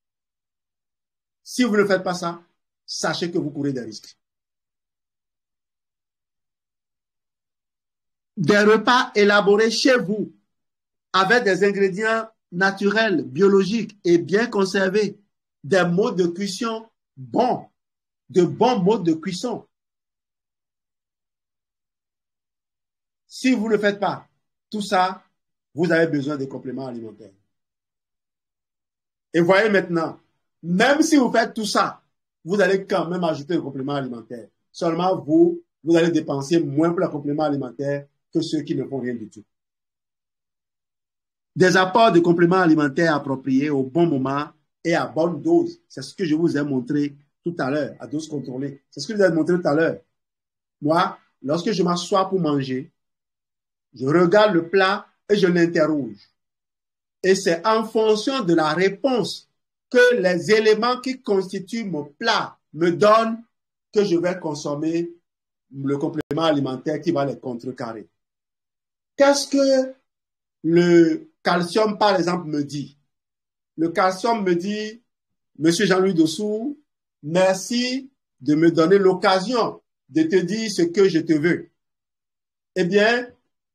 Si vous ne faites pas ça, sachez que vous courez des risques. Des repas élaborés chez vous avec des ingrédients naturels, biologiques et bien conservés, des modes de cuisson bons, de bons modes de cuisson. Si vous ne faites pas tout ça, vous avez besoin de compléments alimentaires. Et voyez maintenant, même si vous faites tout ça, vous allez quand même ajouter un complément alimentaire. Seulement vous, vous allez dépenser moins pour le complément alimentaire que ceux qui ne font rien du tout. Des apports de compléments alimentaires appropriés au bon moment et à bonne dose. C'est ce que je vous ai montré tout à l'heure, à dose contrôlée. C'est ce que je vous ai montré tout à l'heure. Moi, lorsque je m'assois pour manger, je regarde le plat et je l'interroge. Et c'est en fonction de la réponse que les éléments qui constituent mon plat me donnent que je vais consommer le complément alimentaire qui va les contrecarrer. Qu'est-ce que le calcium, par exemple, me dit? le calcium me dit, Monsieur Jean-Louis Dossou, merci de me donner l'occasion de te dire ce que je te veux. Eh bien,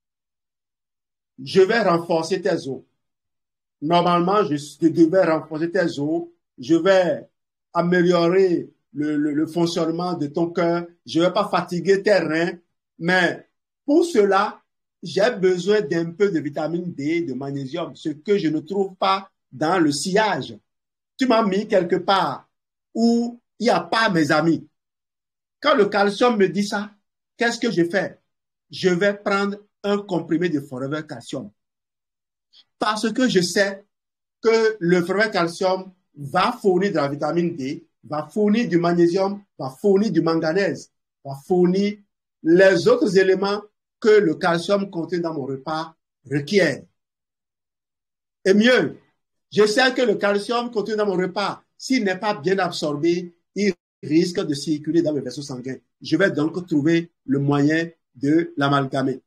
je vais renforcer tes os. Normalement, je, je devais renforcer tes os. Je vais améliorer le, le, le fonctionnement de ton cœur. Je ne vais pas fatiguer tes reins. Mais pour cela, j'ai besoin d'un peu de vitamine D, de magnésium, ce que je ne trouve pas dans le sillage. Tu m'as mis quelque part où il n'y a pas mes amis. Quand le calcium me dit ça, qu'est-ce que je fais? Je vais prendre un comprimé de Forever Calcium. Parce que je sais que le Forever Calcium va fournir de la vitamine D, va fournir du magnésium, va fournir du manganèse, va fournir les autres éléments que le calcium contenu dans mon repas requiert. Et mieux, je sais que le calcium contenu dans mon repas, s'il n'est pas bien absorbé, il risque de circuler dans le vaisseau sanguin. Je vais donc trouver le moyen de l'amalgamer.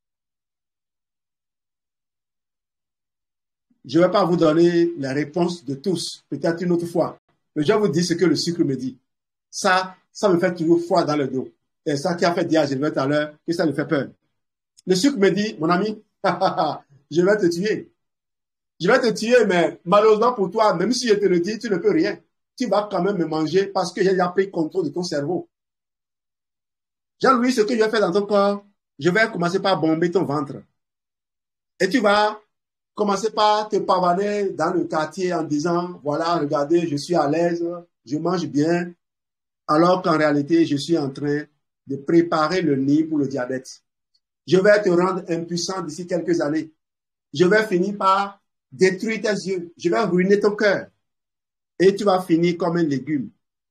Je ne vais pas vous donner la réponse de tous, peut-être une autre fois. Mais je vais vous dire ce que le sucre me dit. Ça, ça me fait toujours froid dans le dos. Et ça qui a fait dire à Gilbert tout à l'heure que ça me fait peur. Le sucre me dit, mon ami, je vais te tuer. Je vais te tuer, mais malheureusement pour toi, même si je te le dis, tu ne peux rien. Tu vas quand même me manger parce que j'ai déjà pris contrôle de ton cerveau. Jean-Louis, ce que je vais faire dans ton corps, je vais commencer par bomber ton ventre. Et tu vas commencer par te pavaner dans le quartier en disant, voilà, regardez, je suis à l'aise, je mange bien, alors qu'en réalité, je suis en train de préparer le nid pour le diabète. Je vais te rendre impuissant d'ici quelques années. Je vais finir par détruire tes yeux. Je vais ruiner ton cœur. Et tu vas finir comme un légume.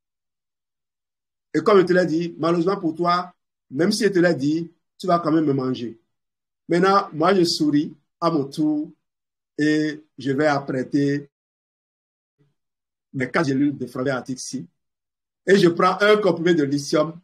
Et comme je te l'ai dit, malheureusement pour toi, même si je te l'ai dit, tu vas quand même me manger. Maintenant, moi, je souris à mon tour et je vais apprêter mes quatre gélules de Forever Atixi. Et je prends un comprimé de lithium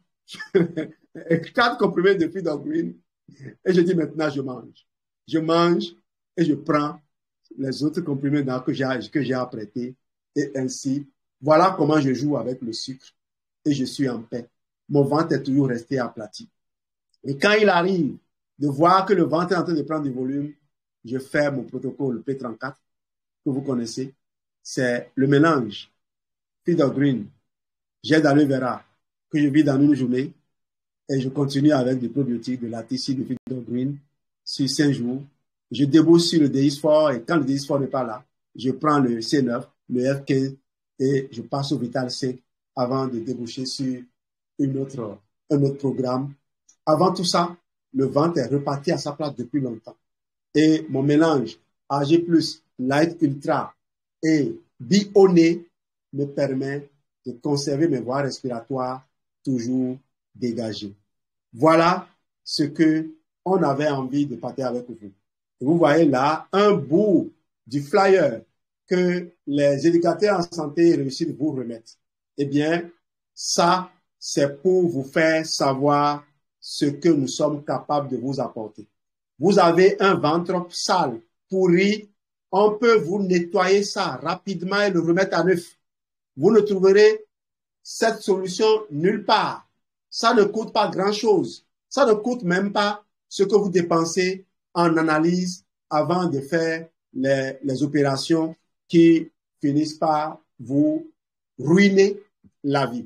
et quatre comprimés de Feed of Green. Et je dis maintenant, je mange. Je mange et je prends les autres comprimés que j'ai, que j'ai apprêtés. Et ainsi, voilà comment je joue avec le sucre. Et je suis en paix. Mon ventre est toujours resté aplati. Et quand il arrive de voir que le ventre est en train de prendre du volume, je fais mon protocole P trente-quatre que vous connaissez. C'est le mélange Feed of Green, gel d'aloe vera que je vis dans une journée et je continue avec des probiotiques de la T C de Feed of Green sur cinq jours. Je débouche sur le D X quatre et quand le D X quatre n'est pas là, je prends le C neuf, le F quinze et je passe au Vital cinq avant de déboucher sur une autre, un autre programme. Avant tout ça, le ventre est reparti à sa place depuis longtemps. Et mon mélange A G plus, Light Ultra et Bioné me permet de conserver mes voies respiratoires toujours dégagées. Voilà ce que on avait envie de partager avec vous. Et vous voyez là un bout du flyer que les éducateurs en santé et réussite vous remettent. Eh bien, ça, c'est pour vous faire savoir ce que nous sommes capables de vous apporter. Vous avez un ventre sale, pourri, on peut vous nettoyer ça rapidement et le remettre à neuf. Vous ne trouverez cette solution nulle part. Ça ne coûte pas grand-chose. Ça ne coûte même pas ce que vous dépensez en analyse avant de faire les, les opérations qui finissent par vous ruiner la vie.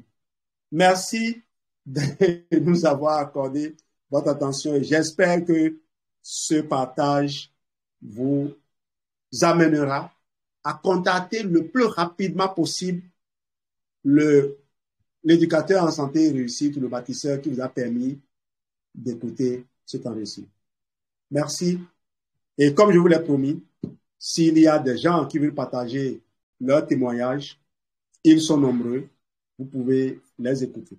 Merci de nous avoir accordé votre attention et j'espère que ce partage vous amènera à contacter le plus rapidement possible le, l'éducateur en santé et réussite, le bâtisseur qui vous a permis d'écouter ce temps réussi. Merci. Et comme je vous l'ai promis, s'il y a des gens qui veulent partager leurs témoignages, ils sont nombreux, vous pouvez les écouter.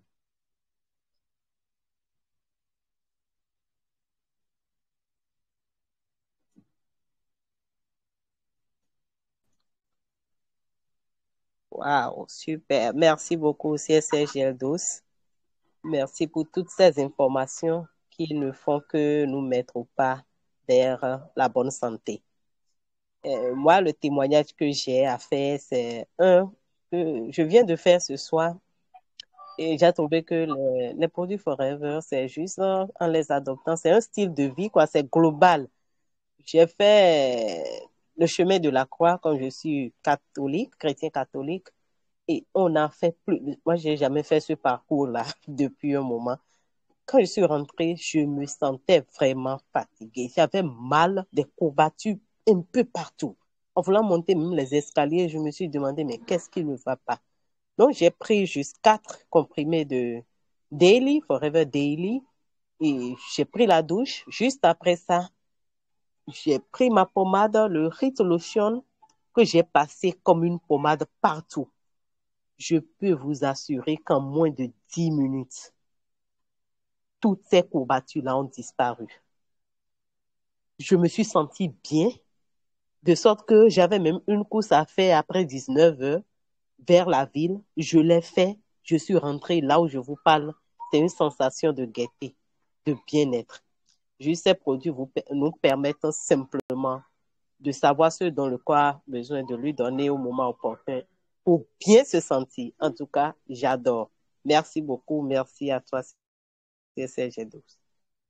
Wow, super. Merci beaucoup, C S R Geldos. Merci pour toutes ces informations qui ne font que nous mettre au pas vers la bonne santé. Euh, moi, le témoignage que j'ai à faire, c'est un que je viens de faire ce soir. Et j'ai trouvé que les, les produits Forever, c'est juste euh, en les adoptant, c'est un style de vie, quoi, c'est global. J'ai fait le chemin de la croix quand je suis catholique, chrétien catholique, et on a fait plus. Moi, j'ai jamais fait ce parcours-là depuis un moment. Quand je suis rentrée, je me sentais vraiment fatiguée. J'avais mal, des courbatures un peu partout. En voulant monter même les escaliers, je me suis demandé, mais qu'est-ce qui ne va pas? Donc, j'ai pris juste quatre comprimés de Daily, Forever Daily, et j'ai pris la douche. Juste après ça, j'ai pris ma pommade, le Rit Lotion, que j'ai passé comme une pommade partout. Je peux vous assurer qu'en moins de dix minutes, toutes ces courbatures-là ont disparu. Je me suis sentie bien, de sorte que j'avais même une course à faire après dix-neuf heures vers la ville. Je l'ai fait, je suis rentrée là où je vous parle. C'est une sensation de gaieté, de bien-être. Juste ces produits vous, nous permettent simplement de savoir ce dont le corps a besoin de lui donner au moment opportun pour bien se sentir. En tout cas, j'adore. Merci beaucoup. Merci à toi, C S G douze.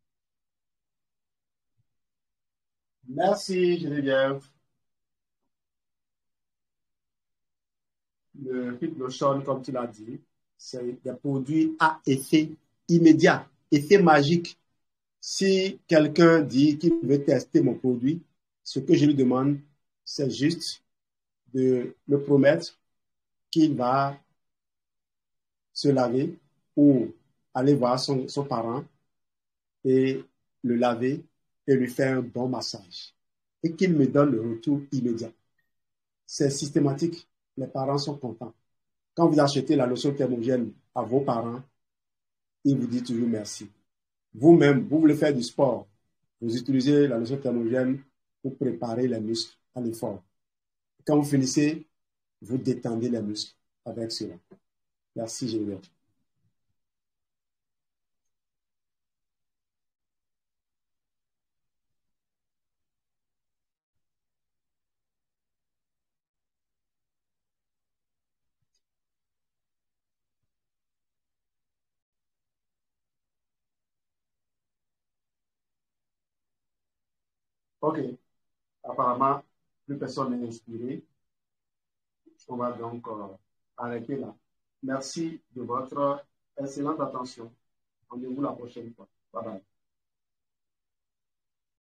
Merci, Geneviève. Le Fit Lotion, comme tu l'as dit, c'est des produits à effet immédiat, effet magique. Si quelqu'un dit qu'il veut tester mon produit, ce que je lui demande, c'est juste de me promettre qu'il va se laver ou aller voir son, son parent et le laver et lui faire un bon massage. Et qu'il me donne le retour immédiat. C'est systématique. Les parents sont contents. Quand vous achetez la lotion thermogène à vos parents, ils vous disent toujours merci. Vous-même, vous voulez faire du sport, vous utilisez la lotion thermogène pour préparer les muscles à l'effort. Quand vous finissez, vous détendez les muscles avec cela. Merci, Geneviève. OK. Apparemment, plus personne n'est inspiré. On va donc euh, arrêter là. Merci de votre excellente attention. Rendez-vous la prochaine fois. Bye bye.